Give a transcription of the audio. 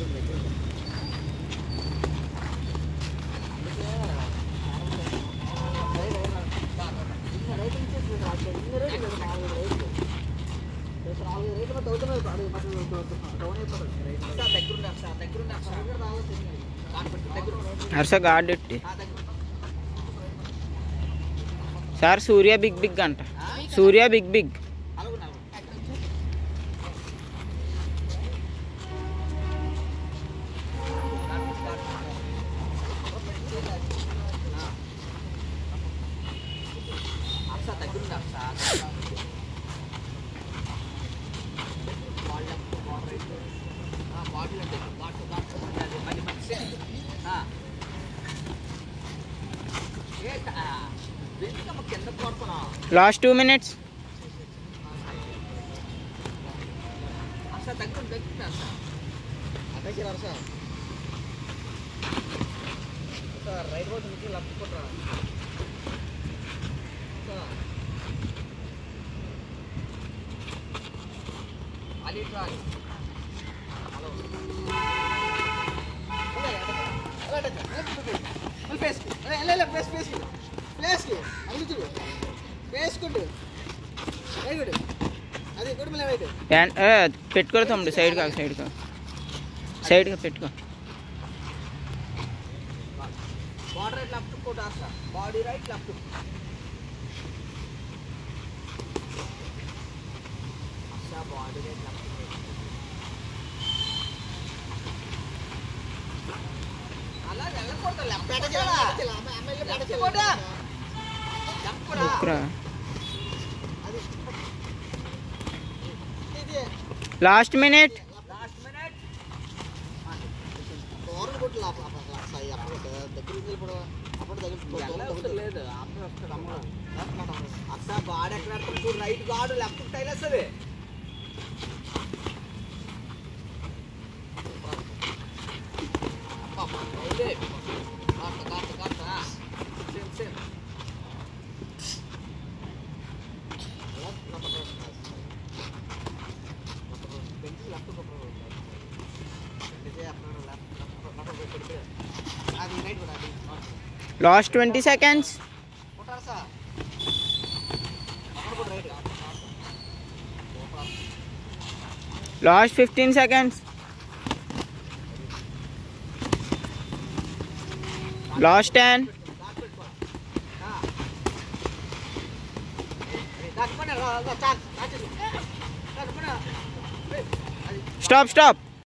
హర్ష గాడెట్టి sir Surya big big అంట Surya big big Last 2 minutes. పెట్టుకో తమ్ముడు సైడ్ కా పెట్టుకో body right left body right left అలా వెళ్ళకూడదు లాస్ట్ మినిట్ బాడీ ఎక్కడ రైట్ గాడు లెఫ్ట్ టైలేస్తుంది Last 20 seconds. Last 15 seconds. Last 10. Stop.